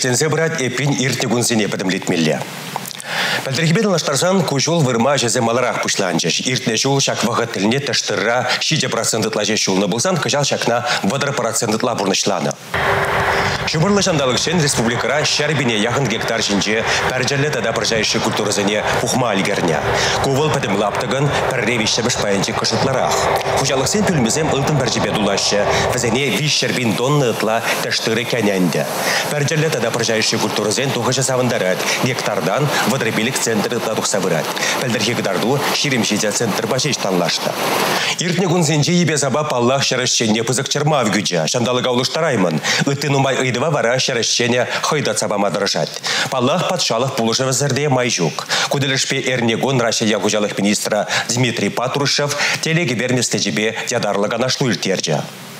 Ишленсе брать эпин иртегунсене подымлетмелле. Пәлдіргебен лаштарсан көшол вырма жезе маларақ пұшланчыш. Иртнешул шак вағыттіліне тәштырра 6% жешулны болсан, кыжал шакна 2% бұрнышланы. Шубырлы жандалықшын республикара шәрбіне яғын гектар жинже пәржәлі тада біржайшы культурызыне пухма алгерня. Ковыл пәдім лаптығын пәрревишші бішпайынчы кышытларақ. Хужалықсын пүлмізем ұлтын бәржібе дулашы, візіне виш шәрбін тонны ұтла тәштыры кәнәнді. Пәржәлі тада біржайшы культурызын тұғышы савындарат, гектардан вадребелік центр ұтла тұқса бұрат. Пәлдірге гыдарду ширемшеде центр башеш танлашты. Иртне күнзенже ебе заба паллах шәрішшенне пызық чырма авгюджа, шандалыға ұлыштараймын. Үттінумай ыйдыва вара шәрішшене хойда цабама дырышат. Паллах патшалық пулышы візірде майжук. Куделішпе эрнегон Рашия гужалық министра Дмитрий Патрушев телеге берместі жебе дядарлыға нашлу үлтерді.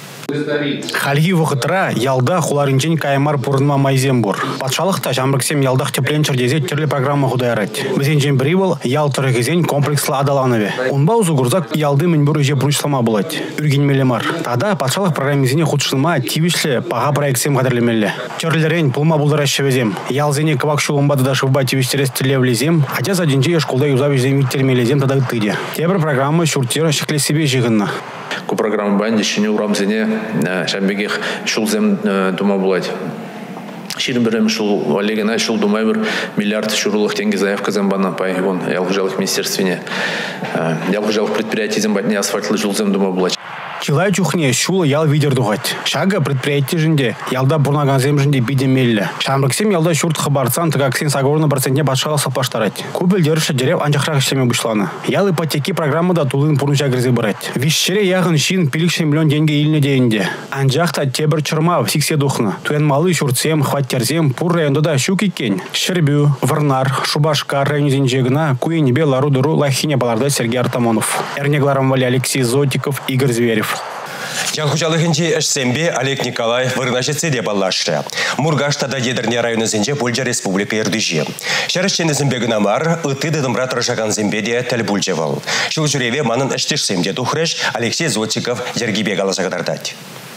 Хальги вұқытыра ялда хуларынчен каймар пұрынма майзембур. Патшалықта жамрыксем ялдақ тепленчердезе түрлі программа худайрать. Бізенжен бірейбіл ял тұрығызен комплекслы адаланыве. Онба ұзығырзак ялды мінбүр үже бұрыншлама болады. Үргенмелемар. Тада патшалық программизіне құтшылма тивішлі паға проектсем қадірлемелі. Түрлерен пұлма бұлдыра шевезем. Ялзене кывакшу омбады да шывба тивіштерес тілевлезем. Атя заденже ешқолда юзавежзем иттермелезем тада үттіде. Тебір программа шуртера шекле себе жығынна. Ку программа банди шіне урамзене шамбегех шулзем дума булать. Ширин берем шул Олегина шул думай бір миллиард шурулых тенге заявка замбана пай вон ялгыжалых министерствене. Ялгыжалых предприятий замбатне асфальтлы шулзем дума булать. Чилай чухне шула ял видер дугать. Шага предприятие жинде ялда бурнаган земжинде бидемелле. Шамрыксем ялда шурт хабарцан тагаксен саговорны процентне башала сапаштарать. Кубел дерыша дерев анчахрак ишлеме бушлана. Ял ипотеки программада тулын пурнча грызе брать. Вишшере ягын шин пиликше миллион деньги илне дейинде. Анжахта тебір чырма сиксе духна. Туен малы шуртсем, хваттерзем пур районда да щуки кен. Щербю, Варнар, Шубашкар район жегна, Куенебе, Лару-Дуру, Лахине баларда Сергей Артамонов. Эрнегларом вали Алексей Зотиков, Игорь Зверев. Жанхучалыхынче эшсембе Олег Николаев вырнашетседе баллашты. Мургаштада едерне районы зенже Польша республика ердіже. Шәрішчені зімбегі намар, ұтыды дымра тұрышаған зімбеде тәл бүлжевал. Шыл жүреве манын әштешсемде тухреш Алексей Зотиков ергебе галасағадардать.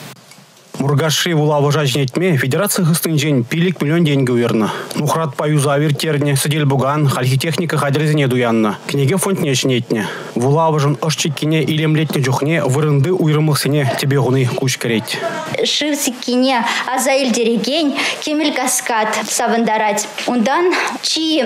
Мургаши вулавы жажнетме федерация хыстынжен пилик миллион деньги уверна. Нухрат паюза вертерне, сыдел буган, хальхитехника хадрезене дуянна. Книге фонтне шнетне. Вулавыжын ошчиккине илемлетне жухне вырынды уйрымықсыне тебе гуны куш кереть. Шивсиккине азаил дерегень кемел каскад савандарать. Ундан чи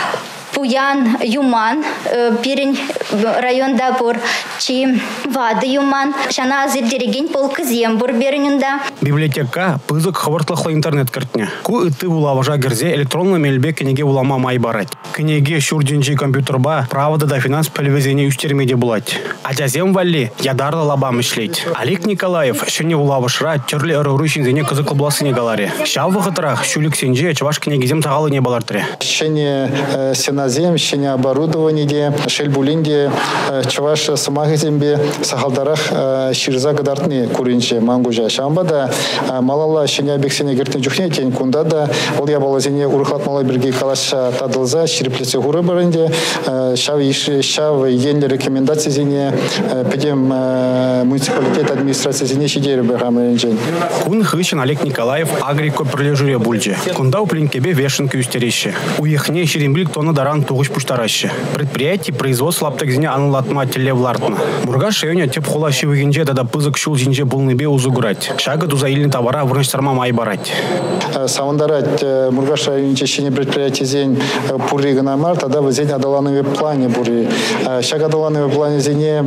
Пуян Юман, Пирень районда бур, чи Вады Юман, шана азыр дереген полкы зембур беренюнда. Библиотека пызык хавартлахла интернет картне. Ку ыты улаважа герзе электронно мельбе книге улама май барать. Книге шурдинчи компьютерба правда да финанс пельвезене үстермеде булать. Атязем валли ядарлы лаба мышлеть. Олег Николаев шене улавышра тюрлі ырырышын зене кызык обласыне галаре. Шав вахытрах шулик сенже чаваш книгезем тағалы не балартре. Шене сеназем, шене оборудование, шельбулинде, чаваш самагезембе, сахалдарах ширза гадартны куринче мангужа шамбада. Малала шене обексене гертен жухне тень кундада. Ол ябалазене урхатмала бірге калаша тадылза шириплесе гуры барынде. Шав енлі рекомендация зене педем муниципалитет администрация зене шидері бігамы енжен. Кун хыщен Олег Николаев агрико прилежуре бульже. Кунда уплинкебе вешенки устерище. Уехне ширимблик тона даран тугуш пуштараще. Предприятие производства лаптекзине анылатма телевлартна. Мургаш шайоне теп хула шивыгенже дада пызык шул зинже булныбе узугурать. Шага дузаильный товара вырнштарма май барать. Саундарать Мургаш районе чещение предприятия зень пурри гнамар, тогда вы зень адаланове плане бури. Шага адаланове плане зене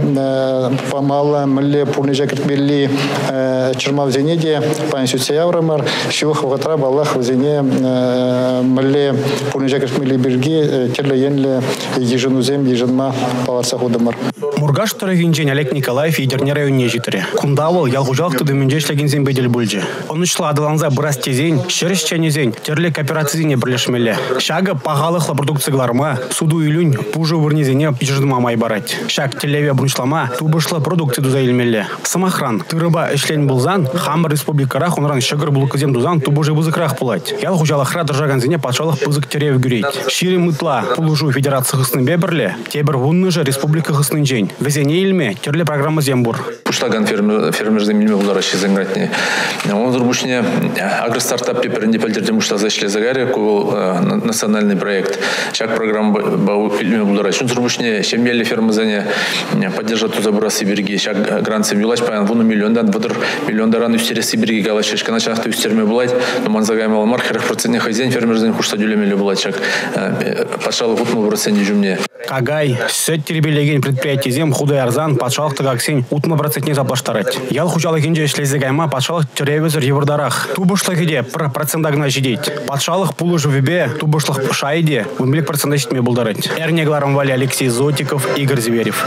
помало мле пурни жакет белли черма в зенеде пансюция яврамар шивых ватра баллах в зене мле пурни жакет мили берги терле енле еженузем еженма паларса худамар. Мургаш тұрығынжен Олег Николаев едерне районне житірі. Кундавыл ялғужалықты дымінжешлегензен бедель бульже. Он ұшла адаланза бұрас тезен, шеріш чәнезен, терле кооперацизіне бірлешмелі. Шага пағалықла продукцияларма суду илюнь пужу вырнезене иждыма май барать. Шак телеве брунчлама тубышлы продукция дуза илмелле. Самохран тырыба эшлен булзан хам республикарах онран шыгыр булкызем дузан тубыжы бузыкрах пулать. Ял хужалахра держаган патшалық пызык терев гюрейт. Шири мытла пулужу федерация хысны беберле, тебір вунны же республика хысны жень. Везене илме терле программа зембур. Пуштаган фермер земельме буларащи зенгратне. Он зрубушне агростартап пеперинде пальдердем ушта зашле загаре ку национальный проект. Шак программа бау фильме буларащи. Он зрубушне шемелли фермазане поддержат тузабура Сибирги. Шак гранцем юлач паян вуну миллиондан вадр миллиондаран үстере Сибирги галашеш. Каначахты үстерме булать. Но манзагайм алмар херах процентне хозяин фермер зен хушта дюлемели булачак. Патшалық утму процентне жумне. Кагай сөт тербелеген предприятие зем худай арзан патшалық тагаксен утму процентне заплаштарать. Ял хужалы кенже шлезегайма патшалық теревезер евардарах. Тубышлы хеде процентагна жидеть. Патшалық пулы живебе тубышлых шайде унбелек процента житме булдарать. Эрнегларом вали Алексей Зотиков, Игорь Зверев.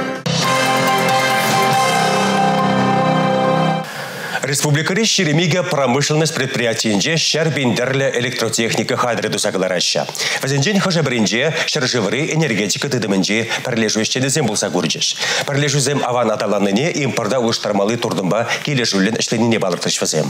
Республика Шеремига промышленность предприятиенже шарбиндерле электротехника хадреду саглараща. Вазенжен хожабринже шаржевры энергетика тыдымынже парлежуещеде зем булса гурджеш. Парлежузем аван аталанныне импорда улыштармалы турдымба кележулен эшленіне балыртыш вазем.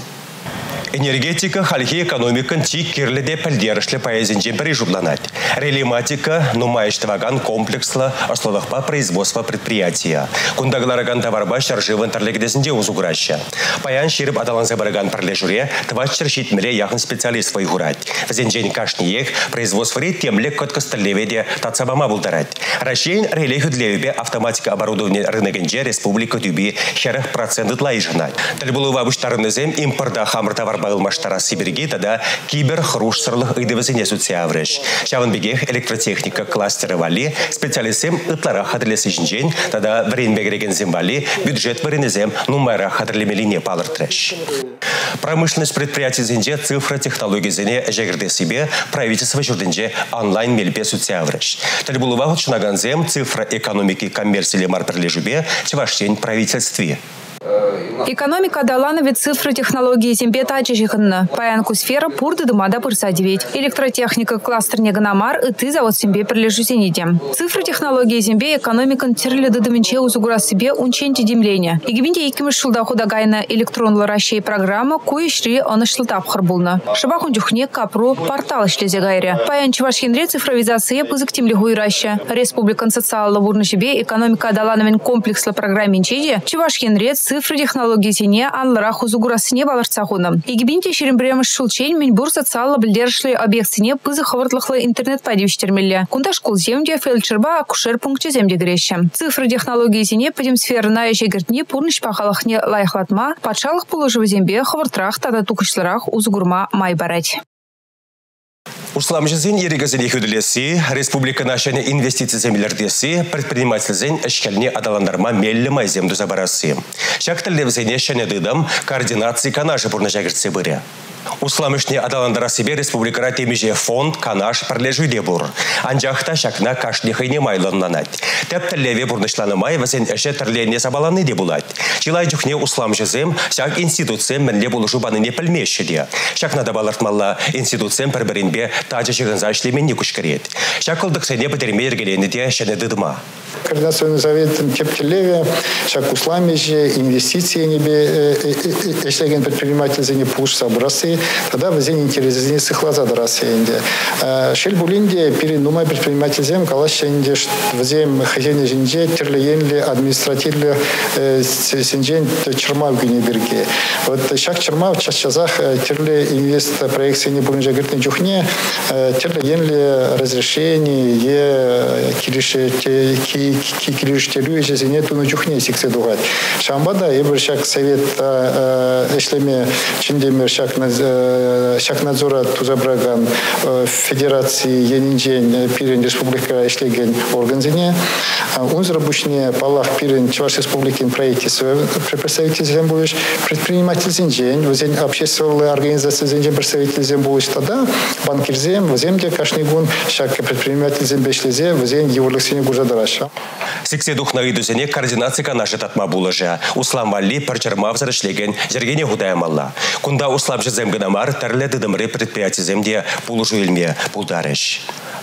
Энергетика, хальхи экономика тик кирледе пальдерышле поэзинже прижудланать. Релематика, нумаиштваган комплексло основахпа производства предприятия. Кундаглараган товарба шаржив интерлегдезинде узуграща. Паян ширип аталанзе бараган парлежуре, твачер щитмеле яхн специалист вайгурать. Вазенжень кашниех производство темлек коткосталеведе тацабама булдарать. Ращейн релеху длевебе автоматика оборудования рыногенже республика Тюби херах проценты лайжанать. Тальбулува буштарнезем импорта хамр товар Байлмаштара Сибирги тогда кибер-хрушсырлых идывазине суциавреш. Шаван бегех электротехника кластера вали, специалистем ытлара хадрелесы жинжень, тогда время бегреген земвали, бюджет варенезем нумера хадрелемелине палыртреш. Промышленность предприятий зинже цифра технологии зине жегерде себе правительство журдинже онлайн мельпе суциавреш. Тальбулува чунаганзем цифра экономики коммерции марперлежубе чеваштень правительстве. Экономика далановит цифры технологии зембе тачижиханна. Паянку сфера пурды дымада пырсадивить. Электротехника кластер неганамар и ты завод зембе прилежу зените. Цифры технологии зембе экономика терле дадаминче узугура себе унченти демления. Игибинте икимеш шылда худагайна электронла ращей программа куешри он шлтап харбулна. Шабахун дюхне капру портал шлезе гайре. Паян чевашхенре цифровизация пызык темлигу и раща. Республикан социалла бурна себе экономика далановин комплексла программе инчеде. Чевашхенре цифры технологии зене анларах узугурасыне баларцахуна. Игибинте шерембремеш шулчень минбур социалла бельдершлы объектсыне пызы хавартлыхлы интернет падивиштермелле. Кунда школ земде фельдшерба акушер пункте земде греща. Цифры технологии зене падим сфера на ежегертне пурныш пахалахне лайхлатма, патшалых положив зембе хавартрах тада тукышларах узугурма майбарать. Усламжызын ерегізіне хүділесі, республика нашыны инвестиция землердесі, предпринимательзін әшкеліне адаландарма мелі майземді забарасы. Шактылевзіне шәне дыдам координации канашы бұрны жәгіртсе бірі. Усламышне адаландара себе республикара темеже фонд канаш парлежуйде бур. Анжақта шакна кашнехайне майланнанать. Тәптілеве бұрнышланымай вазен әші тірлене сабаланы де булать. Чилай жүхне усламжызым шак институциям мәнле болушу баныне пілмешшіде. Шакна да балартмалла институциям пір-бірінбе тажы шығынза ішлеменне күшкірет. Шакылдық сәне бідірме ергелені де шәне дыдыма. Координационный совет Тептелеве, шак усламеже, инвестиции небе, эшлеген предприниматель зене пуш собрасы, тогда в зене интересные сыхлаза дарасенде. Шельбулинде перенумай предприниматель зем, калашенде, в зем хозяйне женже, терлеенле, административле, сенжен чермав генеберге. Вот шак чермав, час-часах, терле инвест проекции не будем жагртный джухне, терлеенле разрешение, кирише кирюштелю зене туну чухне сиксе дугать. Шамбада ебершак совет эшлеме чиндемершак надзора тузабраган федерации енинжен пирен республика эшлеген органзене. Унзрабушне палах пирен Чуваш республики правительства представитель зембулыш предприниматель зенжен, возень общественная организация зенжен представитель зембулыш тогда банкир зем, воземде кашнигун шак предприниматель зембешлезе, возень еврлыксене гужадараша. Сиксе духна идузене координация канашы татма булыжа. Услам валли парчарма взрашлеген зергене худаямалла. Кунда услам жезем гынамар тәрлі дыдымры предприятие земде булыжу илме булдарыш.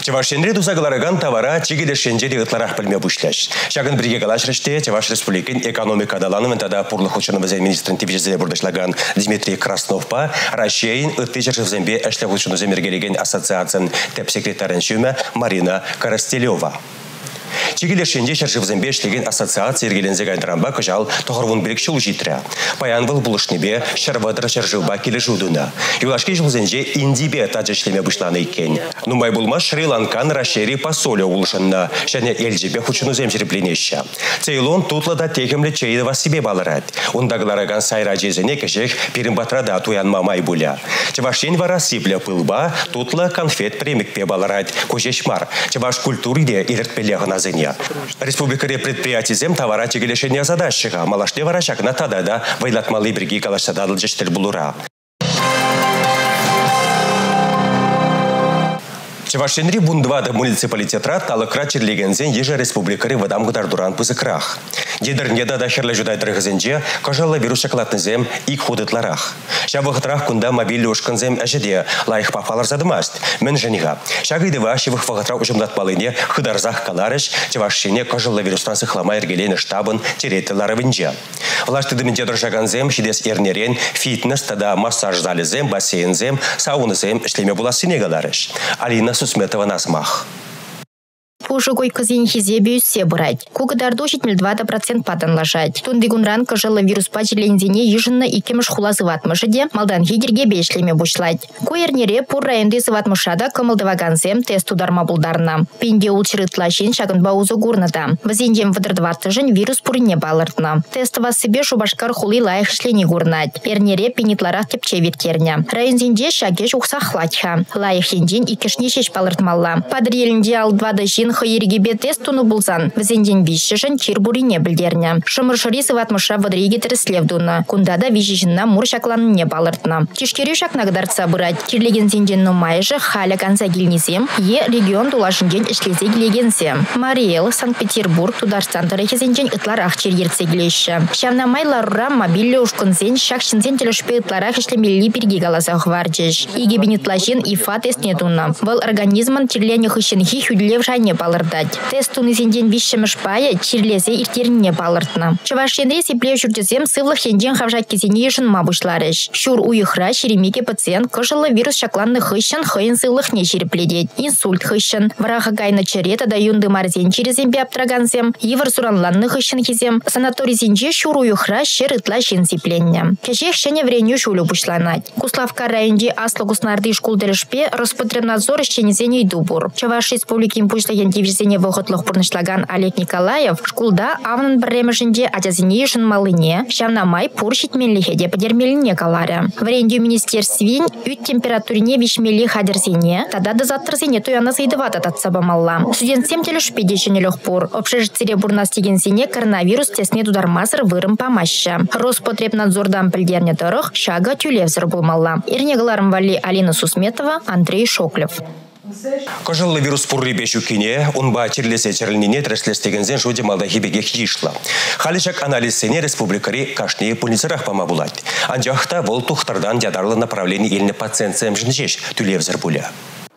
Чевашенре тусагалараган товара чигелешенже дегытларах пілме бұшлаш. Шагын бірге калашрыште Чеваш Республикин экономика даланымен тада пурлық учынымызен министрін тепежезе бұрдашлаган Дмитрий Красновпа Рашейн үтті жершівзенбе әшлі учынызен мергелеген ассоциациян теп секретарын шүйме Марина Коростелева. Чигелешенде шаршывзембе эшлеген ассоциация ергелензе гайдырамба кыжал тоғырвун білік шул житря. Паян был булышнебе шарвадыр шаршывба келі жудуна. Юлашке жылзенже индибе тажа шлеме бұшланы екен. Нумай булма Шри-Ланкан рашери посоле улышынна. Шәне эльжебе хучынузем жерпленеща. Цейлон тутлада текемле чейдова себе балырат. Ундагылараган сайра жезене кешек перимбатрада туянма май буля. Чевашен вара сипля пылба тутла конфет премикпе балырат. Кожешмар. Чеваш культуриде иртпеле гыназыне. Республикаре предприятиезем товара чигелешения задачшыға. Малашне варашакна тадада вайлатмалы бірге калашсададыл жештел булура. Чевашенри бундвада муниципалитетра талықра черлегензен ежа республикаре вадам гудар дуран пызыкрах. Дедернеда да херле жудай дрыгызенже кажалла вирус шоколаднызем ик худытларах. Шабығытрах кунда мобильный ушканзем әжеде лайық пафалар задымаст. Мен жениға. Шагыдыва шивых вағытра ұжымдатпалыне хыдарзах каларыш Чевашене кажалла вирустан сыхлама ергелені штабын теретілары вінже. Влаштыдымінде дұржаганзем шидес ернерен фитнес тада массаж залезем, бассейнзем, саунызем ішлеме буласыне галарыш. Алина Сусметова насмах. Пушугой кызин хизе бүйсе бұрайд. Кугыдарду 72% патан лажайд. Тундигунран кажалы вирус пачелензине ежынна икемыш хулазы ватмышыде малдан хидерге бешлеме бушлайд. Куернере пур районды сыватмышада кымылдываганзем тест ударма булдарна. Пенде улчырытлашин шагын баузу гурнада. Вазиндем вадырдвартыжын вирус пурине балыртна. Тестова себе шубашкар хули лайық шлени гурнад. Эрнере пенитларах тепче виткерня. Районзинде шагеш ухсахлатха. Лайық хендин икешне шеш балыртмалла. Падрелінде алдвадышин хыйргебе тестуну булсан. Візенден вишшышын чирбурине білдерня. Шымыршыри сыватмыша вадриге тіріслевдуна. Кундада вишшышынна муршакланне балыртна. Тишкері шакнагдарца бұрад. Кирлеген зенден нумайжы халя канса гильнезем, е регион тулашынген ішлезе гилегенсем. Мариэл, Санкт-Петербург, Тударстан тарихи зенден ытларах чиргерце гилеші. Шавнамай ларура мобилі ушкынзен шакшынзен тілішпе ытларах ішлемелі перге галасах варджеш. Иге бенетлажен ифа тестнедуна. Вал организман тирлені хышынхи хүдлев жайне балырдать. Тестуны зенден вишшымыш пая чирлезе иртеріне балыртна. Чевашенре сипле жүрдезем сывлых хенден хавжак кезене ешін мабушларыш. Шур уйықра шеремеке пациент кыжылы вирус шакланны хыщын хыйын сывлых не шерепледет. Инсульт хыщын. Вараха гайна черета да юнды марзен черезембе аптраганзем. Евар суранланны хыщын хизем. Санаторий зенже шур уйықра шер ытла шен сипленне. Кешех шене вреню шулю бушланать. Куславка районде аслы куснарды шкулдырышпе Роспотребнадзор ищенезене дубур. Чаваш республики импульслаген дивизине вогытлых пурнышлаган Олег Николаев шкулда авнын бірремышінде атязине ешін малыне шавнамай пуршит менлихеде подермеліне каларя. Вренде министерствин үт температурине вишмели хадерзине тада дозаттырзине туяна зайдывата татсабамалла. Студентсем телешпедешенелех пур. Общежитире бурнастигенсине коронавирус тесне тудармазыр вырым помаща. Роспотребнадзордан пілдерне дырых шага тюлевзір булмалла. Ирнегаларым вали Алина Сусметова, Андрей Шоклев. Кажаллы вирус пурри бешукине, он ба тирлесе тирлнине треслестегензен шуде малдахи бегех ешла. Халичак анализсене республикари кашне пульницерах помабулать. Анджахта вол тухтардан дядарлы направление ильны пациентсем жнжеш тюлевзір буля.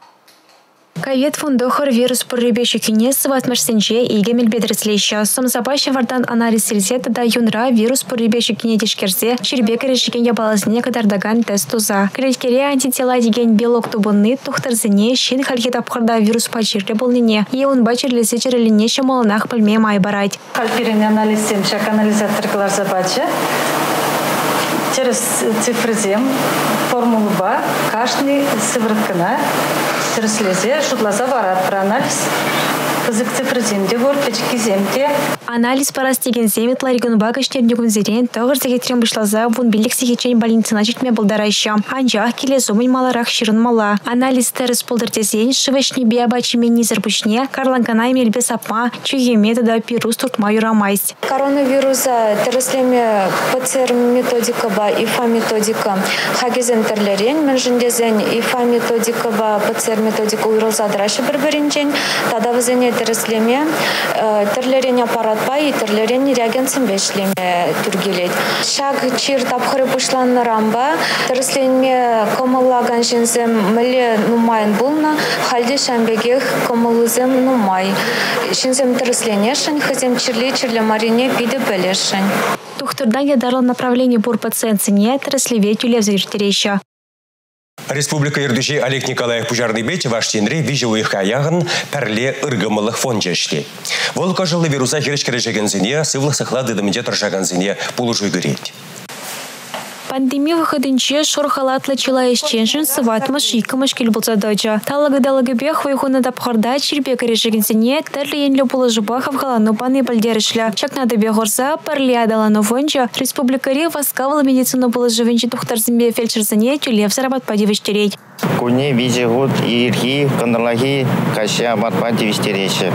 Кавет фундохор вирус пурребеші кенес ватмашсенже иге мелбедреслейші. Сомзабайшы вардан анализ сельзеті да юнра вирус пурребеші кенетешкерзе чербе керешіген ябалазыне кадардаган тест туза. Креткере антитела деген белок тубынны тухтарзыне шин халхет апқырда вирус пачирле болныне. Е он бачирлесе череліне шамалынақ пілме май барайд. Халперен анализсем шак анализаторлар забачы. Через цифрызем формулу ба кашни сывырткана тіріслезе жұтлаза барат бір анализ. Кызык цифрыземде гор, печки земде. Анализ парастеген земет ларигун бага штернегун зерен тағыр зегетрен бұшлаза вон билік сехечен больницына жетме бұлдарайшы. Анжақ келе зомын маларақ шырын мала. Анализ тәріс бұлдыртезен шывешне биабачымен низір бүшне, карланганай мелбе сапма, чүйге метода пирус туртма юрамайс. Коронавируса тәріслеме ПЦР методика ба, ИФА методика хагезен тірлерен, мен жіндезен ИФА методика ба, ПЦР методика уйрылзадырашы бір-бірінчен, тада візене Лабораторный тереслеме терлерен аппарат бай, терлерен реагенцин бешлеме түргелет. Шаг чир тапхыры пушланны рамба, тересленме комаллаган шинзем мілі нумайын булна, халде шамбегех комалызем нумай. Шинзем тересленешен, хызем чирле марине биде белешен. Тухтырдан ядарлы направление бур пациентсине тереслеве тюлевзертереща. Республика Ирдыши Олег Николаев Пужарныбет ваштенре вижуих аягын перле ыргымылых фонжешли. Волка жылы вируса хиречкережегензине сывлых сахлады дымінде тұржаганзине пулужуй гыреть. Пандемия выходынче шорхалатлы чилаешченшін сыватмыш икымыш кел болса дойча. Талагыдалығы бех вайхуны тапқарда чирбек решегенсіне тәрлі енлі полыжыба хавхалану паны пальдерішлі. Чакнады бехорса парли адалану фонча республикари васкавала медицину полыжывенче тухтарзимбе фельдшерзіне тюлев зарабат падивештереть. Куне визигут ирги, кондралаги, каща абатпа дивестерече.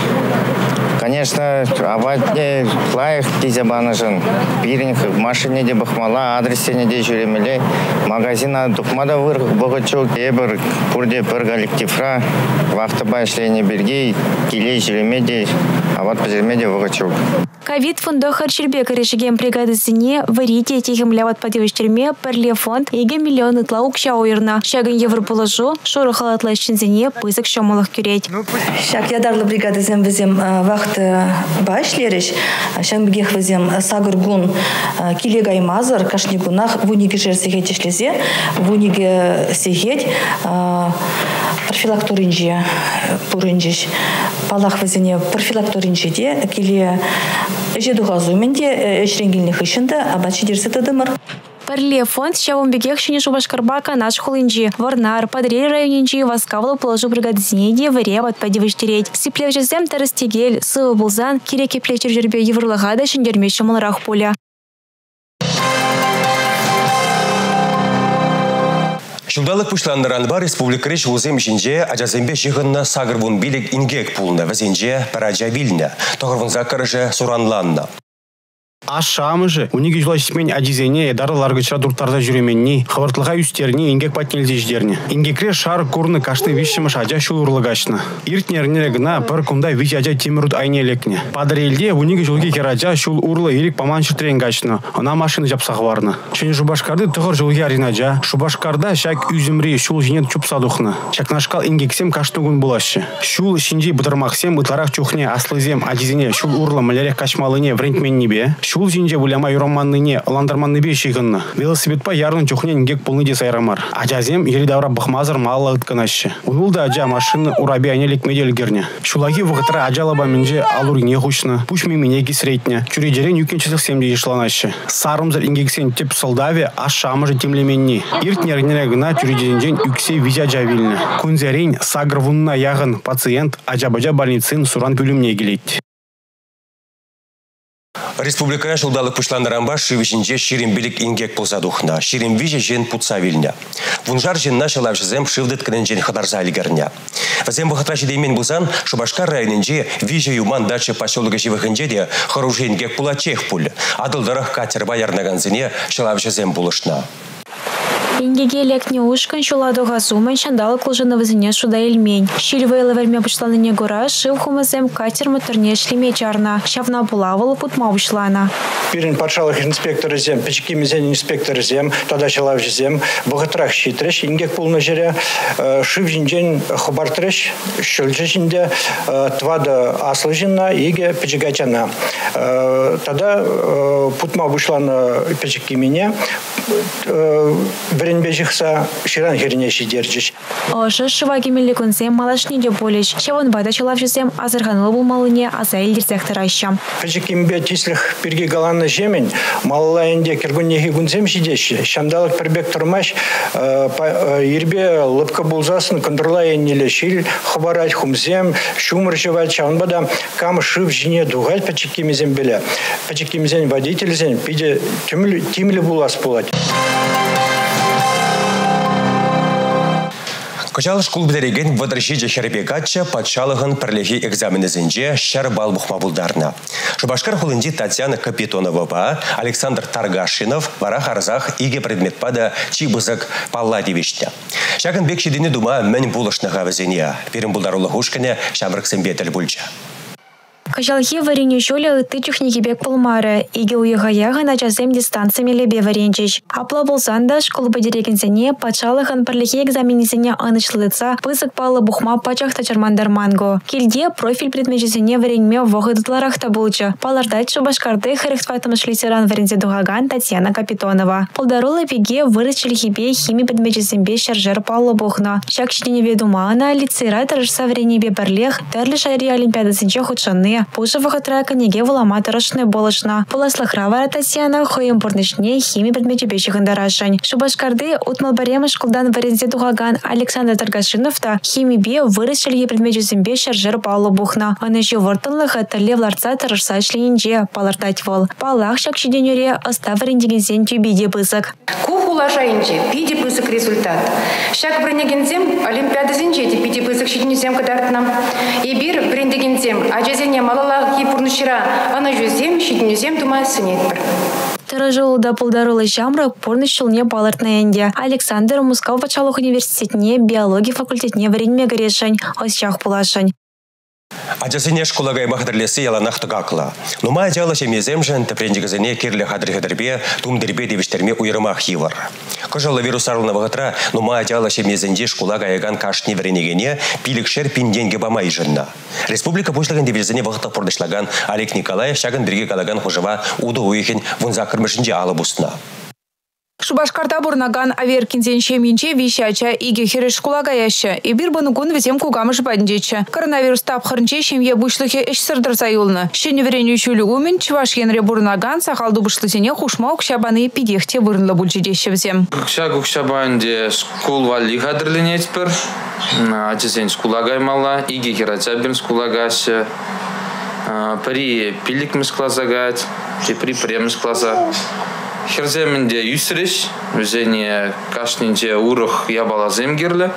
Конечно, аватне лайх дизабанажын. Пиринг в машине де бахмала, адресене де жүремеле. Магазина тухмада вырх богачок, ебір пурде пір коллективра. Вахтаба ішлене берге, келей жүремеде, ават пазермеде богачок. Ковид фондо харчербек решеген бригадысыне варите техемляват падевештерме перле фонд еге миллион ытла укша ойырна. Шагын евро положу, шору халатла ішчензіне пызык шомалых күреть. Шаг ядарлы бригадысым візем вахт башлериш, шамбегех візем сагыргун килега имазар, кашнигунах вуниге жерсегет ишлезе, вуниге сегет профилакторинже пурынжиш. Палах візене профилакторинжеде келе жедуғазуменде эшренгілініх ішінде абачи дерсеті дымыр. Перле фонд шавумбегех шыне шубашкарбака наш холынжи. Варнар, Падрей районинжи васкавлы положу бригадысынеде варе батпадевештереть. Сиплевжезем тарыстегель, сывы булзан, киреке плечер жербе еврлыгада шындермеші мылырах поля. Шулдалық пушландыран бар республика реш узем жинже ажазембе жығынна сагырвун билек ингек пулна вазенже параджа вильна. Тоғырвун закарыжы суранланна. Ашамыжы, униги жлашмен адизене дарыларгыча дуртарда жүременни, хавартлыға үстерни ингек патнелдеждерни. Ингекре шар курны кашны вишшымыш ажа шулурлыгашны. Иртнернере гына бір кумда виш ажа темірут айнелекне. Падырелде униги жылги кеража шул урлы ирик паманшы тренгачны. Она машины жапсақ варны. Чын жубашкарды тұғыр жылги аринажа. Шубашкарда шак үзімри шул жинет чупсадухны. Шакнашкал ингексем кашныгун булашы. Шул шинжи бұтырмақсем ытларақ чухне аслызем адизене шул урлы малярек кашмалыне врентменнебе. Шул жинже буляма юроманныне ландарманны бешегінні. Велосипедпа ярын чухне ингек пулны сайрамар. Ажазем еридавра бахмазар мала ытканашы. Унулда ажа машины урабе анелек меделгерне. Шулаги вғытра ажалаба менже алурине хушны. Пуш мименеги сретне. Чурежерен юкенчесіх семде ешланашы. Сарымзар ингексен теп солдаве ашамыжы темлеменни. Иртнернере гына чурежерен юксе визя жавилны. Кунзерен сагрвунна яғын пациент ажабажа больницин суран бөлімне келет. Республика шулдалық пушландаранба шивишинже ширим билик ингек ползадухна, ширим виже жен путса вильня. Вунжар женна шалавшызем шивдыт кінен жен хадарса алигерня. Вазем бұхатраши деймен бұзан, Шубашкар районинже виже юман дача поселога живыхынже де харужи ингек пула чех пуль. Адылдарах катер баярнаганзине шалавшызем булышна. Ингеге лекне ушкан шуладуға суман шандалы кылжыны візіне шуда елмень. Шилвейлы верме пучланыне гора шив хумазем катер моторне шлеме чарна. Шавна булавылы путма ушлана. Пирин патшалық инспекторы зем, печекимезен инспекторы зем, тада шалав зем, бұғытрах шитреш, ингек пулны жере, шив жинжен хабартреш, шөлжі жинде, твада аслы жинна, иге печегачана. Тада путма ушлана печекимене, Бренбе жихса ширан херне шидерчиш. Ошы шываги миллекунсем малашни де болеш. Шаван байда чалавшысем азырганылы булмалыне азайль дирзектаращам. Печекимбе тислих пирги галанны жемень, малалайынде киргуннеги гунзем шидеші. Шамдалық пірбек тұрмаш, ербе лыпка булзасын контрлайыннеле шил хабарать хумзем, шумыр жевать, шаванбада кам шив жіне дугать печекимезем беле. Печекимезен водительзен пиде тимлі булас пулать. Кычал школ бітіреген вадрышиже хербегатча патшалығын пірлегі экзаменізінде шар бал бұхма бұлдарына. Шубашкар хулынди Татьяна Капитонова, Александр Таргашинов, варах арзах иге предметпада чибызык Палладевичня. Шагын бекшедені дума мән булышныға візіне. Перім бұлдарулы хушкіне шамрықсын бетіл бұлча. Кажалхи варенье шоля ты техники бек полмары, иге уйгаяга на часем дистанциями лебе варенчич. Апла болсанда школы подирекенсене патшалыхан парлихи экзаменисене анычлыца пысык палы бухма пачахта чармандар манго. Кильде профиль предмечесене вареньме вогыдытларах табулча. Палардать Шубашкарды херехтвайтамыш литеран варензе дугаган Татьяна Капитонова. Полдарулы пиге вырычили хибе хими предмечесембе шаржер палы бухна. Шакчине ведумана лицера тарышса вареньебе парлех терлі шайри олимпиадасынче худшаны. Пушевого трека неге вламата рашны болышна. Поласлахрава Татьяна хоем порнышне хими предметебещих андарашань. Шубашкарды утмал барема школдан варензе дугаган Александр Таргашинов та хими бе вырычили предметебе шаржер палу бухна. Он еще вортанлых это левларца тарашса шлинже палартать вол. Палах шакшиденюре остав рендигензен тюбиде пысак. Кух улажайнже пиде пысак результат. Шак бренегензем олимпиада зенже пиде пысак шиденюзем кадартнам. И бир брендегензем аджазене малалах епурнышира, ана жүзем, шиднюзем тума сынетпір. Таражолуда полдарулы жамрак порнышылне палартна энде. Александр Мускав пачалух университетне биология факультетне вареньме горешань, осчах пулашань. Аджасыне школага махадрлесы яланах тагакла. Нума ажала шемезем жен тепрендигазыне кирле хадрихадрбе тумдербе девиштерме уйрымах хивар. Кожала вирусарлы вагатра нума ажала шемезенде школага яган кашни варенигене пиликшер пинденге бамай жынна. Республика пушлаган дивизине вагата пордышлаган Олег Николаев шаган дриге галаган хожава уду уйхин вунзакырмышынде алыбусна. Шубашкарта бурнаган аверкинзен шеминче вещача иге хереш шкулагаяща. И бир банугун везем кугамыш бандича. Коронавирус тапхырнче шемье бушлыхе эшсырдыр заюлны. Шеневереню чулюгумен чувашенре бурнаган сахалду бушлысене хушма укшабаны пидехте вырнлы бульчидеща взем. Укшабанде школ валли хадырленет пір. Ачесен шкулагаймала, иге херачабен шкулагаща. При пиликмес классагать, при премес класса. Херземінде юсреш, өзене кашнинде урых ябала земгерлі.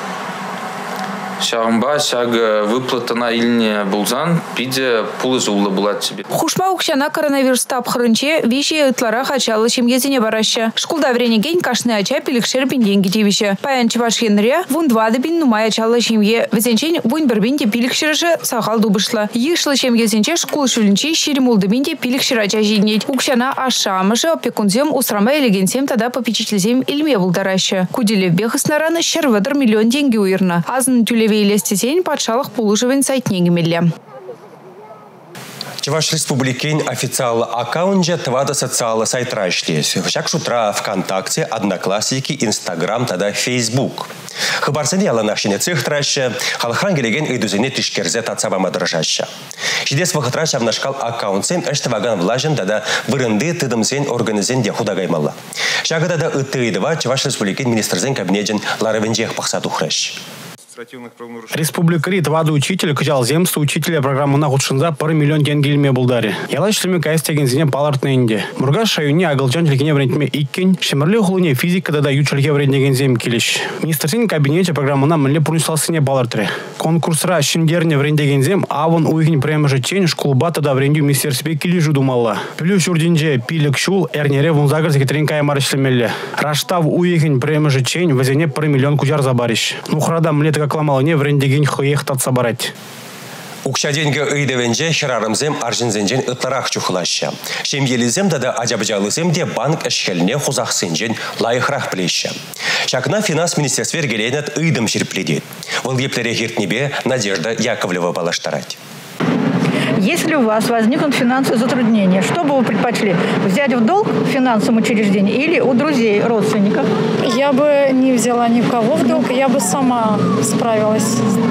Шағымба, шағы выплатына иліне бұлзан, пиде пулы жулы бұлат себе. Хушма укшана коронавирус тапхырынче виши ытлара хачалы шемьезіне бараща. Шкулда вренеген кашны ача пилікшер пинденги девище. Паян чевашхенре вун двады бин нумай ачалы шемье. Везенчен вун бір бинде пилікшерже сахал дубышла. Ешлы шемьезенче шкул шулінче ширимулды бинде пилікшер ача жинет. Укшана ашамыжы опекунзем усрама элегенсем тада попечительзем илме булдараща. Куделев бехыснараны шервадыр миллион деньги уйырна. Азын тюлеве илестесен патшалық пулышывен сайтнегімелі. Чуваш республикин официал аккаунтже твада социалы сайтра ишлес. Шак шутра ВКонтакте, Одноклассники, Инстаграм, тада Фейсбук. Хабарсене аланашине цех траща, халхан гелеген идузене тишкерзе тацабама дрожаща. Шидес вахатраща внашкал аккаунтсен эштаваган влажен тада вырынды тыдымсен организен де худагаймалла. Шага тада ытыйдыва Чуваш республикин министрзен кабинетен ларавенжех пахсат ухращ. Республикари твады учитель кычал земство учителя программына худшынза 1 миллион тенгелме булдари. Яла шлеме кайстеген зене палартна инде. Мургаш шаюне агалчан челкене врентме иккен, шемерле хулыне физика да ючелге врентеген зем келеш. Министрсен кабинете программына мле пурнисласыне палартре. Конкурсра шиндерне врентеген зем авон уйхин премже чень шкулба да вренду министерстве кележу думалла. Плюс урдинже пилик шул эрнере вунзагар секретаренкай марышлемелле. Раштав уйхин премже чень вазене 1 миллион куджар забариш. Нухрада мле кламалыне врендеген хоехтат собарать. Укша деньги ыйдевенже херарымзем аржинзенжен ытларах чухлаща. Шемьелизем да аджабжалызем де банк эшхелне хузахсенжен лайхрах плеща. Шакна финанс министерстве геленет ыйдым ширпледет. Волгеплере хиртнебе Надежда Яковлева балаштарать. Если у вас возникнут финансовые затруднения, что бы вы предпочли? Взять в долг в финансовом учреждении или у друзей, родственников? Я бы не взяла ни у кого в долг, я бы сама справилась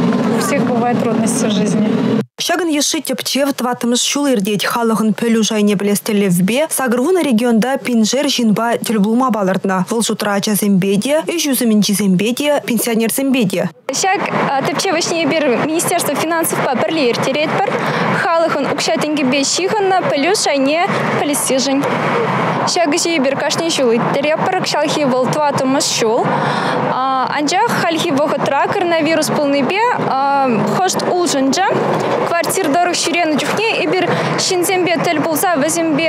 всех бывают трудности в жизни. Шаган еши тепчев тватымыз шул ирдеть халығын пөлу жайне білестелевбе, сагырвуна регионда пинжер жинба тюльблума балырдна. Вылшутра чазембеде, ижузымин чизембеде, пенсионер зембеде. Шаг тепчевышне бир Министерство финансов по перлир теретпер, халығын укшатенге бешиханна пөлу жайне пілестежін. Шаг жи бир кашне шулы терепер, кшалхи был тватымыз шул. Анжақ халхи вғытра коронавирус полныбе, хошт улжынжа, квартир дорог ширену чухне, и бир шинзембе тель булса вазембе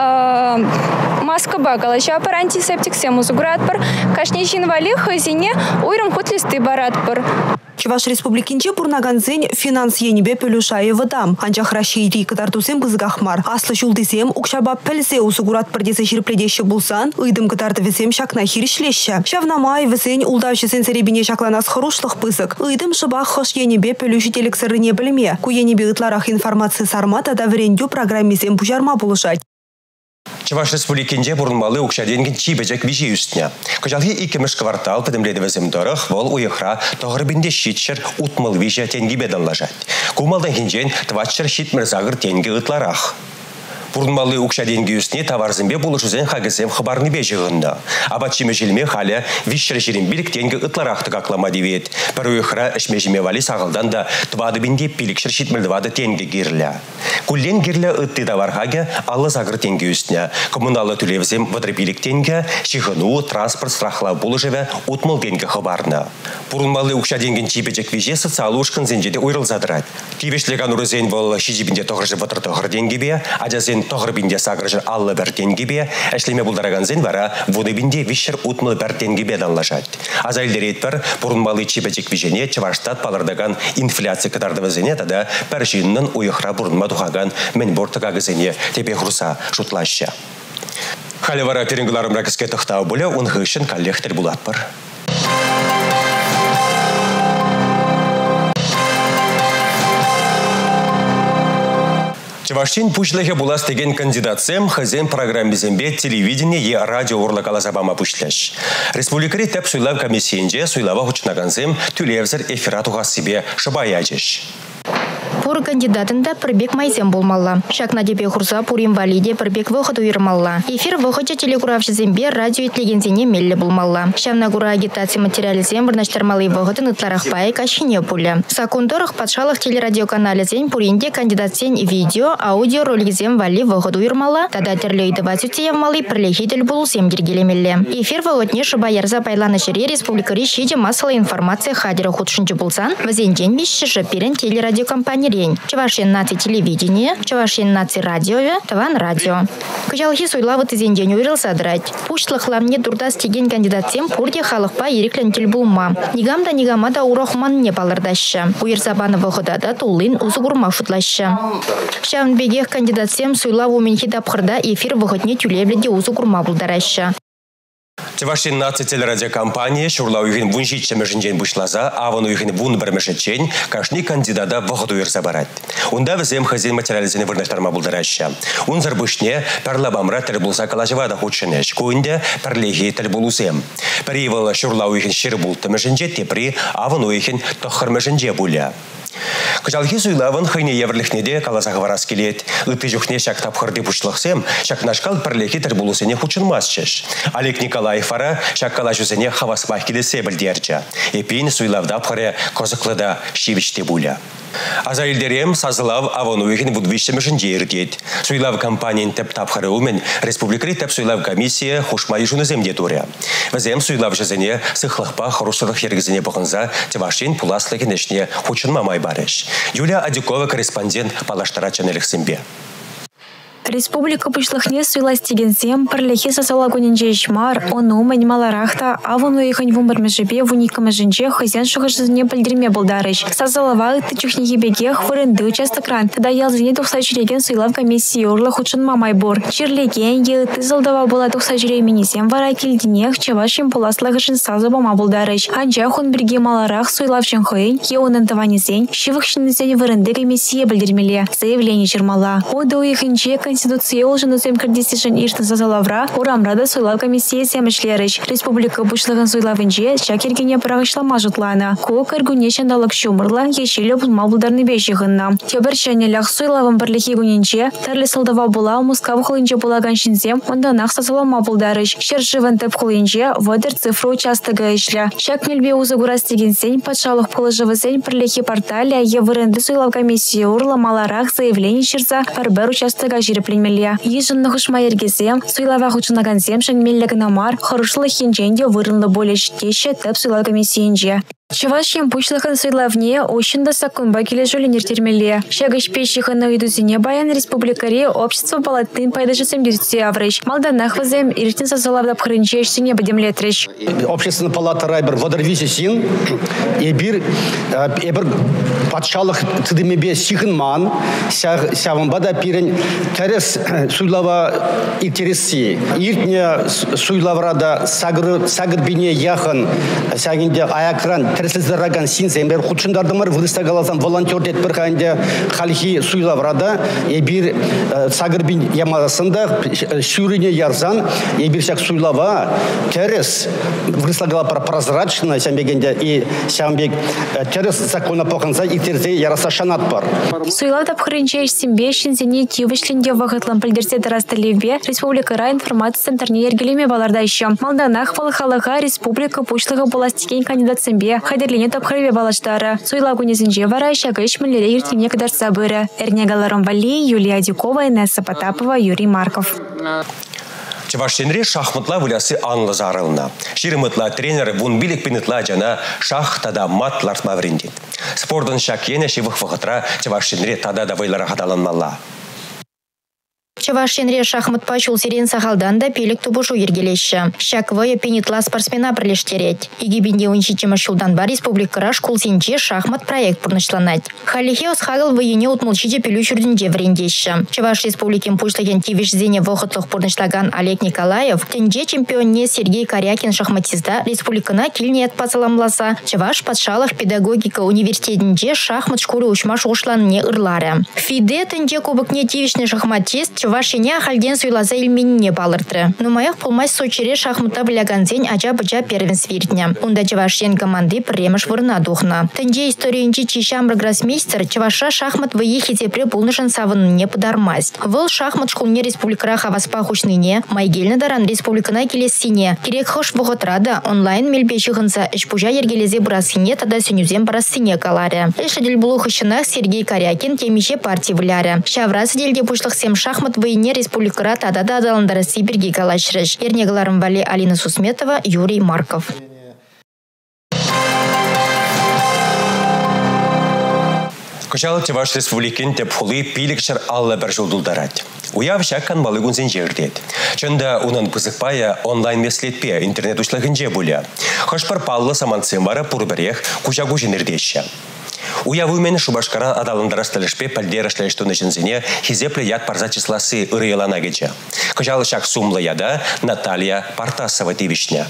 маска багала, шапар антисептик сему зугратпар, кашне шинвали хазине, уйрам хутлисты баратпар. Чуваш республикинче бурнаганзен финанс енебе пөлушайы вадам. Анжақ Рашири катартусем кызгахмар. Аслы шулдесем укшаба пәлсе усугурат пардеса ширпледеші булсан, ыйдым катарды весем шакна хиришлеші. Шавнамай весен улдавшесен серебине шакланас хорошлық пысык. Ыйдым шыбақ хош енебе пөлушителік сырыне білме. Ку енебе ытларах информация сармата да врендю программесем пужарма булышать. Чуваш республикинде бурнмалы укшаденген чибежек вижи үстіне. Кыжалхи икемеш квартал педемледі візім дорых, вол уйықра тоғырбінде шитшір утмыл вижа тенги беданлажат. Кумалдан хинжен тватшыр шитмір загыр тенги ытларах. Бурнмалы укшаденги үстіне таварзымбе булышузен хагызем хабарны бежігінна. Абатчиме жилме халя вишшір жирин билік тенги ытларахты каклама девет. Бір уйықра ішмежіме вали сағылдан да твады бінде пилікшір шитмілдвады тенги гирля. Куллен гирлі ытты тавархаге аллы загыр тенги үстіне. Коммуналы түлевзем вадрапилік тенги, шихыну, транспорт страхла булышеве утмыл тенги хабарна. Бурнмалы укшаденген чипечек виже социалы ушкын зенжеде уйрыл задырат. Кивешлеган урызен вол шижибінде тоғыржы ватыр тоғыр тенги бе, ажазен тоғыр бінде сағыржыр аллы бір тенги бе, әшлеме бұлдараган зен вара воды бінде вишшір утмыл бір тенги бе данлажат. Азайлдерет бір бурнмалы чипечек вижене Чаваштат палырдаган инфляция катарды візене тада пәршиннің уйықра бурнма тухаган мен бортыға гізене тепе хруса шутлаща. Халевара перенгуларым ракыске тұқтау бұлі ұнғышын коллектор бұлатпыр. Чавашчин пучлахе булас tegen кандидатсем хазен программизембе телевидение и радио урлакала забама пучлаш. Республикари теп суйлав комиссиенже суйлава хучнаганзем тюлевзер эфиратуға себе шабаячеш. Пур кандидатында пробег майзем болмалла. Шакна депе хурса пур инвалиде пробег выход уйырмалла. Эфир выходча телеграфшизембе радио итлегензене мелле болмалла. Шавнагура агитация материализем вырнаштармалы выходын ытларахпай кашине пуля. Сакундорах подшалах телерадиоканале зен пуринде кандидатсен видео, аудио роликзем вали выход уйырмалла. Тада терлейді ватютеев малы прилехитель булсем дергелемелле. Эфир выходне шабаярза пайланы жире республикари шиде массовая информация хадера худшынчы булсан, вазенжен вишші жаперен телерадиокомпания Чавашин наци телевидение, Чавашин наци радио, Таван радио. Кыжалхи суйлавы тізенден уйрыл садрать. Пушлых ламне дурда стеген кандидатсем пурде халықпа ереклен телбулма. Нигамда нигамада урохман не палырдаща. Уйырзабаны выходада тулын узугурма футлаща. Шавнбегех кандидатсем суйлаву менхи дапхырда эфир выходне тюлевледе узугурма булдараща. Чавашин наци телерадиокомпания шурла уйхин вуншитче межинжен бушлаза, аван уйхин вун бір межечен, кашни кандидата выходу уйырса барат. Унда візем хазин материализіне вырнаштарма булдараща. Унзар бушне парлабамра тел булса калажевада худшенеш, куинде парлехи тел булусем. Перевал шурла уйхин шир булты межинже, тепри аван уйхин тохыр межинже буля. Кыжалхи суйлавын хыйне еврлихнеде каласах варас келет. Ыты жүхне шак тапхырды пучлықсем, шак нашкал парлехи тел булусене худшынмасчеш. Олег Николаев ара шак калашусене хаваспах келесе білдерча. Эпин суйлавда пхаре козықлыда шивичте буля. Азайлдерем сазылав аван уйхин вудвиште межинже ирдет. Суйлав компаниян теп тапхары умен республикари теп суйлав комиссия хушмай жунызем детуря. Вазем суйлав жазене сыхлахпа хорусырых ергізене бұғынза Чавашин пуласлы кенешне хучынма май барыш. Юлия Адюкова, корреспондент Палаштара Чанелихсембе. Республика пучлахне суйлас тегенсем парлехи сасалагунинже ишмар, ону манималарахта, авану ихань вумбар межебе вуника межинже хозяин шухашызне пальдерме болдарыш. Сазалава ыты чухнихи бегех вырынды участокран. Тада ялзыне тухсачиреген суйлав комиссии урла худшын мамайбор. Чирлеген елыты залдава была тухсачиременесем вара кельдинех Чавашин пуласлагышын сазабама болдарыш. Анжахун бірге маларах суйлавшын хыйн, еонын таванезен, шивықшынызен вырынды комиссия пальдермеле. Заявление чермала. Ода уихынче Конституция улжын үзем кірдесешін ешті зазалавра, урамрада сойлау комиссия сәмішлеріш. Республика бұшлығын сойлавынже, шакергене прағышлама жұтланы. Ку кіргуне шандалық шумырла, ешелі бұлма бұлдарны бейшіғынна. Тебір шәнелік сойлавын бірлігі гүненже, тәрлі сылдава була, мұскавы қылынже булаган шинзем, онда нақса салама бұлдарыш. Шершівын тәп қылынже, вадыр цифры участығы ішлі. Шак мелбе ұзы ғурас деген сен, патшалық пылыжывы сен бірлігі порталя, евырынды сойлау комиссия урламаларақ заявление шырса, бір участығы жирепленмелі. Ежінні ғышма ергесем, сойлава ғучынаган земшін меллігін амар, хорошылы хенженде вырынлы болеш теші тәп сойлау комиссиенже. Чувашем пучлыхын сойлавне ощында сакунба кележулі нертермелі. Шагыш пешіхын үйдузіне баян республикари общество палатын пайдажы сәмдерсе аврыш. Малданах вазем иртін сазалавдап хырынче ішсіне бідемлетріш. Общественный палата райбір водорвисе син, ебір патшалық тыдымебе сихын ман, сявынбада пирен тәрес суйлава интересси. Иртіне суйлаврада сагыр бине яхын, сәгінде аякран тәрсіздірраган синсен, құтшындардымыр вылыста қаласан волонтер дет бір қайында қалхи суйлаврада, ебір сагыр бин ямаласында шүріне ярзан, ебір шак суйлава тәрес вылыста қалапар прозрачно, сәмбегенде и сәмбег тәрес закона поқынса итерзе яраса шанат бар. Суйлав тапқырынче ішсенбе шинзене тивышлінде вағытлан пілдерсе дарастылеве республикара информация центрне ергелеме баларда еще. Малданах валхалыға республика пушлығы боластикен кандидат сенбе қадерлене тапқырыве балаштары. Суйлав күнезінже вара шағыш мүллері ертене кадар сабыры. Эрнегаларом Вали, Юлия Дюкова, Инесса Потапова, Юрий Марков. Чавашенре шахматла вылясы анлы зарылына. Ширымытла тренеры вун билік пенетла жана шах тада мат лартма врендет. Спордың шакене шивых вахытра Чавашенре тада да вайлара хадаланмалла. Чавашенре шахмат пачул сирен сахалдан да пелік тубушу ергелеші. Шаквая пенетла спортсмена прилештерет. Игибинде унчичема шулдан бар республикара школ сенче шахмат проект пурнышланать. Халихе осхагал воене утмолчиде пелю чурдинде врендеші. Чаваш республикин пуштаген тивиш зене вохытлық пурнышлаган Олег Николаев, тенже чемпионне Сергей Корякин шахматизда республикана килне отпасаламласа. Чаваш патшалық педагогика университетінде шахмат школы учмаш ушланне ырлары. Фиде тенже кубыкне тивишне шахматист Чувашине халден суйлаза илменіне балырды. Нумаях пулмай сочере шахмата біляганзен ажа-быжа первенств виртне. Унда Чувашен команды премеш вырна духна. Тенде историинчи чишамры гроссмейстер Чуваша шахмат выехи тепре пулнышын савынне подармасть. Выл шахмат шкулне республикара хаваспа хушныне, майгельны даран республикана келессине. Керек хош вғытрада онлайн мельбеші ғынса ішпужа ергелезе бұрасыне тада сөнюзен барасыне каларе. Эшедель булухышынах Сергей Корякин темеше партий вляре. Шаврасы дельде пушлық сем шахмат войне республикара тада да адаландары Сибирги калашрыш. Ернегаларым Вали Алина Сусметова, Юрий Марков. Кычалы Чаваш республикин теп хулы пилікшір алла бір жолдулдарад. Уяв шаккан малыгунзен жердет. Чында унын пызықпая онлайн меслетпе интернет ушлығынже бұля. Хошпар паллы саманцем бара пұрбірех кучагу женердеші. Уяву мен Шубашкара адалындарастылышпе пальдерышлайштуны жінзіне хизепле яд парза числасы ырыялана кече. Кычалы шак сумлы яда Наталья Партасова тивишня.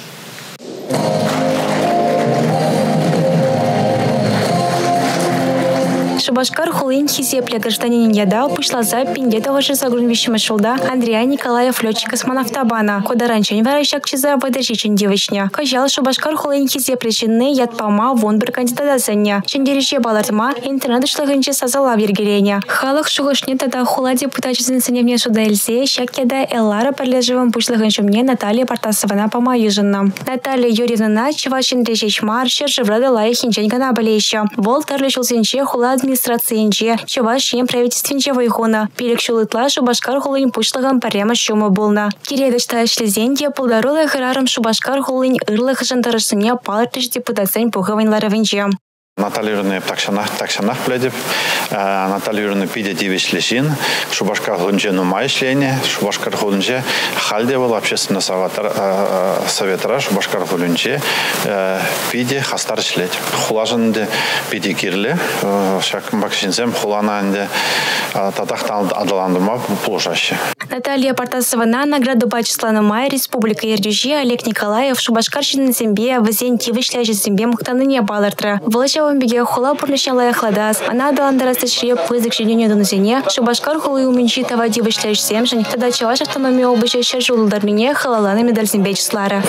Шубашкар хулын хизепле гражданин яда пышлаза пинде тавашы загрунвищема шулда Андрея Николаев летчик космонавтобана. Кодаранчен варайшак чиза выдачичен девичня. Кажал Шубашкар хулын хизепле чинны ядпама вон бір кандидатасыня. Чендереше балартма интернет ушлығынче сазала вергеленя. Халық шуғышне тада хула депутатчысын сыневне шуда эльсе шак яда эллара парлежевым пушлығынчымне Наталья Партасована пама южынна. Наталья Юрьевна Чувашин режечмар шержеврада лайы хинчен гана балейші. Вол тарлышылсенче хула администрациянче, Чувашин правительственче вайхона. Пилік шулытла Шубашкар хулын пушлығын парема шумы болна. Кередішта ішлезенде пулдарулы хырарым Шубашкар хулын ырлық жантарышыне палыртыш депутациян пухавайнларывынче. Наталья Юрьевна такшанах пледеп, Наталья Юрьевна пиде дивишлешин, Шубашкар хулынче нумай шление, Шубашкар хулынче халде был общественный советра, Шубашкар хулынче пиде хастар шлеть. Хулажынде пиде кирле, шакым бакшинзем хулананде татахтан адаландыма пулушаще. Наталья Партасована награду бачислана май Республика Ердюжи Олег Николаев Шубашкар шинзембе вазен тивишляжи зембе мухтаныне балыртра. Волоча Шулаван беге хула пурнышня лаяхладас. Она даландарасы шреп пызык женене донусене, Шубашкар хулы уменчи тавади вышлеш семжен, тогда Чаваш автономия обыча шержулдар мне халаланы медаль зимбечслара.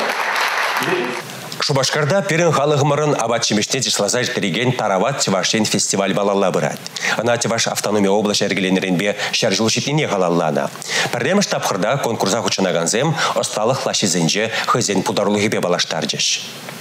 Шубашкарда перен халығымырын абатчимешне дешлазай тереген Тарават Чевашен фестиваль балалла бұрад. Ана Чеваш автономия область әргеленерінбе шәржыл шетіне халаллана. Пәрдеміш тапқырда конкурса құчынаганзем осталық лашизенже хызен пударлығыбе балаштаржеш.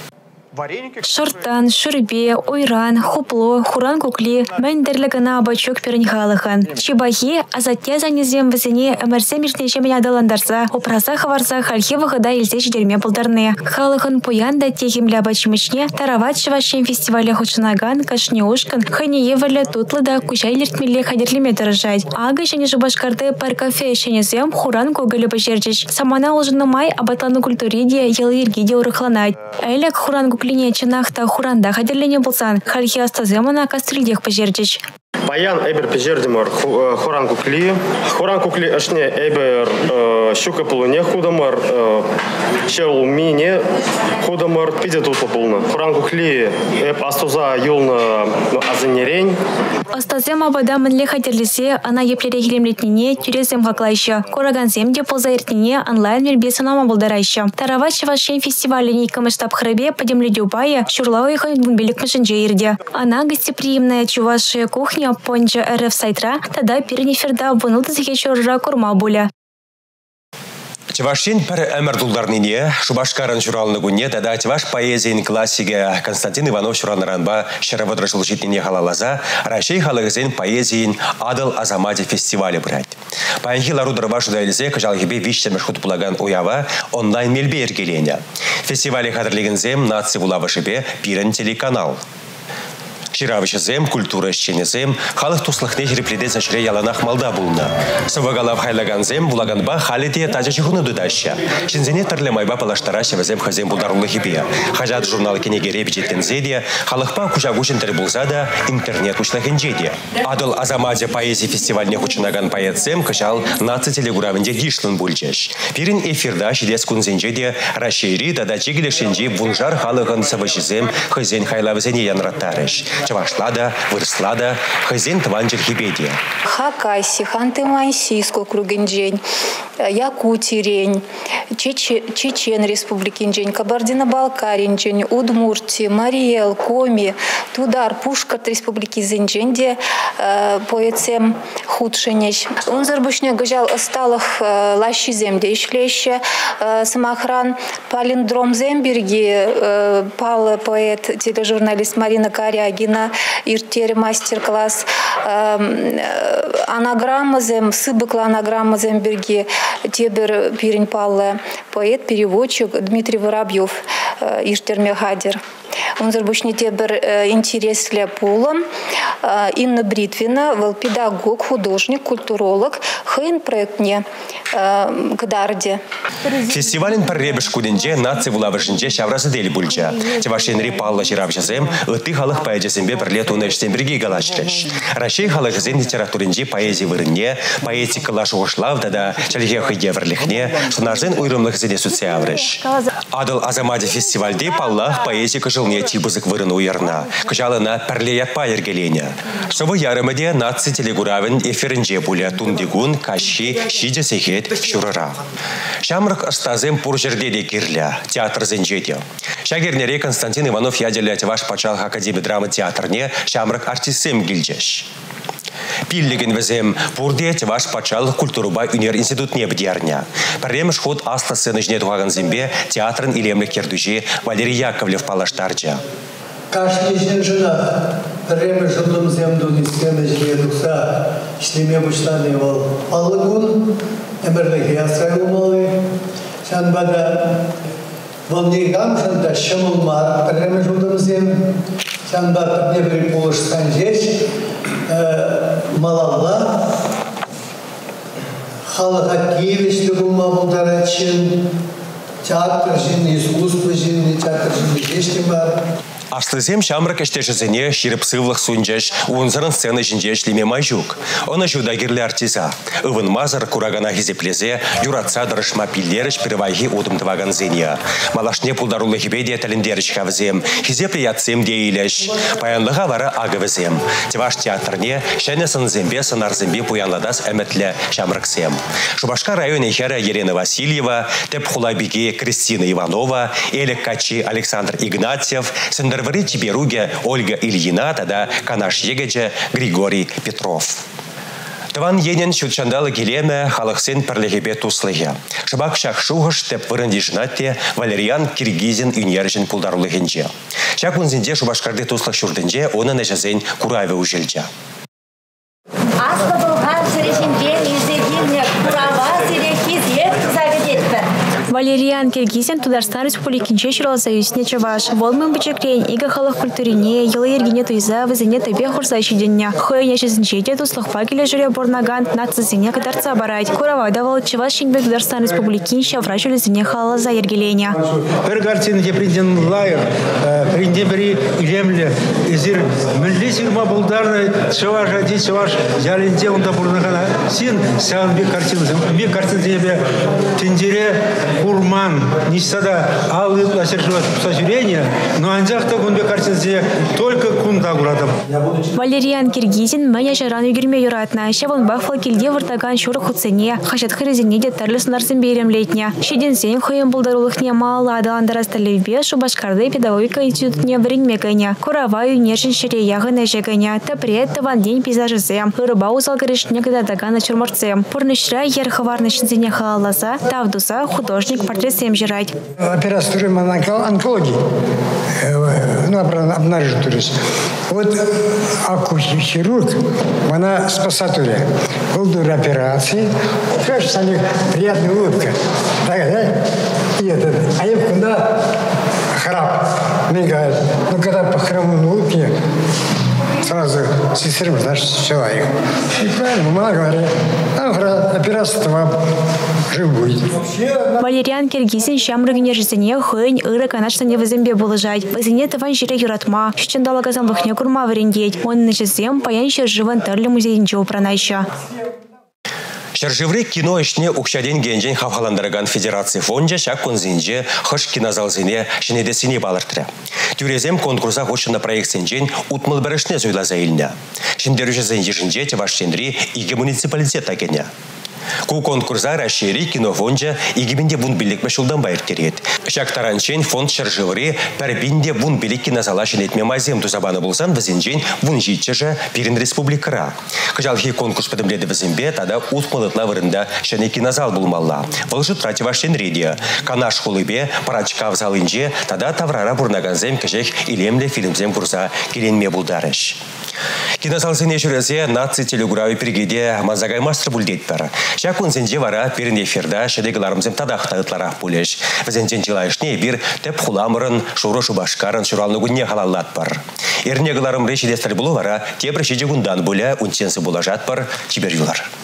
Шортан, шурбе, ойран, хупло, хуран кукли, мәндерлігіна абачок перін халыхан. Чебахи, азатте занезем візіне әмірсе мешнеше мен адаландарса, опраса хаварса хальхи вағыда елзе жидерме бұлдарны. Халыхан пуянда тегімлі абачымышне Тарават Чевашен фестивалі хучынаган, кашне ушкан, хане еверлі тутлыда кушай лертмелі хадерлеме дырыжать. Ага және Шубашкарды пар кафе шенезем хуран когылі бажердеш. Самана олжыны май абатланы культуриде елы ергеде урықланать. Әлік хуран клине чынақта хуранда хадерлене болсан, хальхи астаземана кастрильдех пожердеч. Паян эбер пежердимар хуран кукли. Хуран кукли ашне эбер щука полуне худомар, щел мине худомар пиде тут полна. Хуран кукли эб астуза юлна азанерень. Астазем абада манле хадерлесе, она еплере хилемлетнине тюрезем хаклайща. Кораганзем де ползаертнине онлайн мербесанама болдарайща. Тарават Чевашен фестивале камыштаб хребе подемле дюбая, шурлауиха бунбелик машинджейрде. Она гостеприимная чувашия кухня Понча РФ сайтра, тогда перенеферда вынул захечорра курма буля. Чевашин пір әмір дулдарныне, Шубашкарын журалыны күнне, тада Чеваш поэзиян классиге Константин Иванов жураныранба шыравыдрышыл житнене халалаза, Рашей халығызен поэзиян Адыл Азамади фестивалі брать. Паянхи ларудырва жудайлізе кажалгебе вишчемеш худпулаган уява онлайн мелбе ергелене. Фестивалі хадырлегензем нации булавышыбе пирен телеканал. Ширавышызем, культура ищенезем, халық туслықне херепледен сәшіре яланақ малда бұлна. Сывагалав хайлаганзем, булаганба халите тажачығыны дудаща. Шинзене тарлемайба палаштара шевезем хазем бударулы хибе. Хажат журналы кенегере бюджеттензеде, халықпа кучагушын булзада интернет учлахенжеде. Адыл Азамаде поэзия фестивальне хучынаган поэтсем кышал наци телегуравенде гишлын бульчеш. Пирин эфирда шидес кунзенжеде рашейри дада чигілешенже вунжар халығын сывышызем хазен хайлавызене янраттарыш. Чавашлада, вырслада, хазин тванджер хибеде. Хакасси, Ханты-Мансийску кругенджень, Якутирень, Чечен республикинджень, Кабардино-Балкаринджень, Удмуртия, Мариэл, Коми, Тудар, Пушкарт республики зендженде, поэцем худшенеч. Он зарбушне гажал осталых лащи земде ишлеще, самохран палиндром земберги, пал поэт, тележурналист Марина Корягина, иртер мастер-класс, анаграмма зем, сыбыкла анаграмма земберги, тебер пирень палле, поэт, переводчик Дмитрий Воробьев, иртер мехадер. Он зарбушне тебер интерес для пола, Инна Бритвина, педагог, художник, культуролог, хейн проектне Гдарде. Фестивален парребеш куденже нации вулавышынже шаврасы дели бульча. Чевашен рипалла жиравшазем, ыты халық поэзиясембе бірле тунешсен бірге галачреш. Рашей халықызен литературинже поэзия вырынне, поэтика лашуғышлав дада чалге хыдеврлихне, сунарзен уйрымлық зене суциавреш. Адыл Азамади фестивальде паллах поэзика жылне тибузык вырыну уярна. Кыжалына пірле ятпа ергелене. Совы ярымыде нации телегуравен эфирінже буля тундигун, кащи, шиде сехет, шурыра. Шамрық астазем пуржердеде кирля, театр зенжеде. Шагернере Константин Иванов яделя Чеваш пачал Академия драмы театрне шамрық артистсем гильджеш. Пиллеген везем пурде Чеваш пачал культуруба унер институтне бдерня. Премеш ход асла сценажне тугаган зембе театрын илемлік кердужи Валерий Яковлев палаштарджа. Каждый жена премеш жылдым земдуни сценажне дукса ишлеме буштаны бол алыгун эмерлеге ясайлымалы шанбада волнигам шанда шымылмар премеш жылдым зем шанбада не бір полышсан жеш малалла халыға киевешті болма болдары үшін театр жин, искусство жин, театр жин еште бар. Аслызем шамрак эштешізіне ширіп сывлық сүнжеш уынзырын сцена жінже шлеме майжук. Оны жудагерлі артиза. Ывын мазыр курагана хизеплезе, юратса дырышма пиллеріш пірвайхи удымтываган зене. Малашне пулдарулы хибеде тәліндеріш хавзем, хизепле ятсем дейлеш. Паянлыға вара агывызем. Теваш театрне шәне сынзембе сынарзембе пуянладас әмітлі шамраксем. Шубашка район ехері Елена Васильева, теп хулабиге Кристина Иванова, Элек Качи Александр Игнатьев, Сендервары Тиберуге Ольга Ильина, тада Канаш Егеджа Григорий Петров. Таван енен шутчандалы келеме халықсен пірлігебе туслығы. Шыбак шақшуғыш теп вырынди жынатте Валериан Киргизин үнержін пулдарулығынже. Шақ үнзінде шубашкарды туслық шурдынже оны нәжізен куравы ұжылжа. Валериан Киргизин Тударстан Республикинче Ширалсоюзне Чаваш. Волмын бычекрень ига халық культурине, елы ергене туйза вызыне төбе хурсайши денне. Хойне шезінчеде туслықпа келе жүре борнаган нацизине кадарца барайт. Куравайда вал Чаваш шенбе Тударстан Республикинче врач үлізіне халаза ергелене. Бір картине президент Лайер, приндебери илемле, изир милли сирма булдарны Чаваш ади Чаваш ялинде онда борнагана. Син сян бе картине тендере Урман, нисада аллы сержуат сожаления, но анжахта гунбе картинзе только кунда гурадам. Валериан Киргизин мәне жаран үгірме юратна. Шевон бақфал келде выртаган шуры құтсене, қашат хырызіне де тарлы сынарсын беремлетне. Шеден сен қойын бұлдарулықне малады андырасталевбе Шубашкарды педагогика институтне вренмекіне. Куравай үнершін шере яғына жегіне. Тапрет таван день пейзажызе. Ырыба узалгырышне кададагана чурмарце. Пурнышра ерховарнышынзене халаласа, тавдуса художник портрет всем жирать. Операция онкологии обнаружили. Вот хирург, она спасатура. Был дур операции. Кажется, у них приятная улыбка. Да? И это. А я куда храп мигает. Ну, когда по храму улыбке, сразу сестры, знаешь, человек. И правильно, мама говорит, операция вам жив будет. Валериан Киргизин шамрыгіне жізіне хойын ұры канаштане візімбе болыжать. Візіне таван жире юратма, шүчендала газанлықне күрма варендеть. Оның жізем паян шержыван тәрлі музейінче упранайша. Шержеврик кино ішне ұқшаден генжен хавхаландырған федерация фонде шак конзинже хыш кинозалзине шенедесіне балыртыры. Тюрезем конкурса хошына проектсенжен утмыл бірішне зойлаза еліне. Шендерушезен ежінже теваштендри иге муниципалитет агене. Ку конкурса расшири кинофонжа игибинде вун билик бешулдан байыр керет. Шактаранчен фонд Шержеври пәрбинде вун билик кинозала шенетме мазем тузабаны болсан візенжен вун житчежа пирин республикара. Кыжалхи конкурс подымледі візембе тада утмылытла вырында шене кинозал булмалла. Вылжы тративаштен редия. Канаш хулыбе парачка в залынже тада таврара бурнаганзем кежек илемле фильмзем курса керенме булдарыш. Кинозалзыне жүрезе наци телеграфи пергеде манзагай мастер бульдетпер. Шакун зенде вара перен эфирда шедегларымзем тадақтағытларақ бұлеш. Візенден жылайшне бір теп хуламырын шуры шубашкарын шуралны күнне халаллат бар. Ернегларым решедестір бұлы вара тепір шеде күндан бұля үнсенсі бұлажат бар чибер юлар.